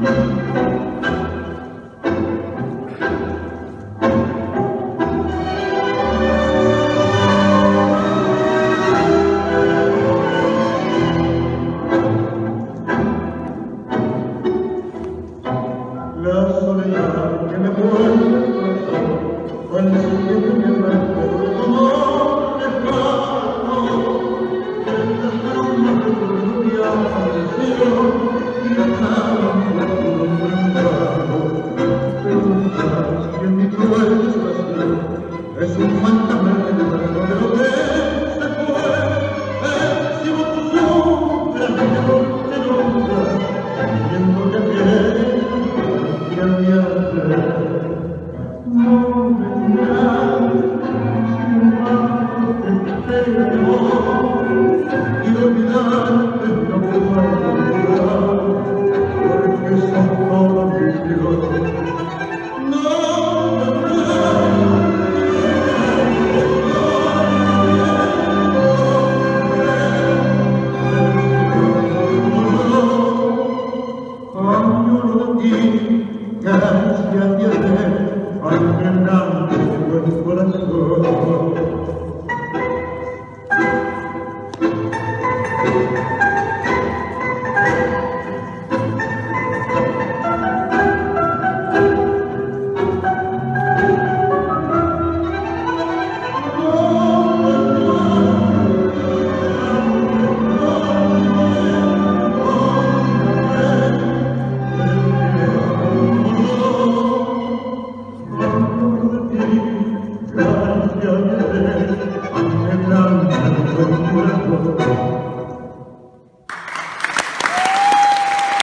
La soledad que me vuelve el corazón, cuando siento que me muero tu amor lejano, en las brumas recuerdo viaja del cielo y acaba tu nombre en vano. Preguntas que en mi cruel desolación es un fantasma que me trató de lo que se fue. Exhibo tu sombra que te nunca, viendo que viene y al viaje no vendrás, sin embargo te tengo y olvidarte no puedo olvidar, porque son todos mis hijos. No vendrás. Gracias, Dios, al frenante de tu corazón.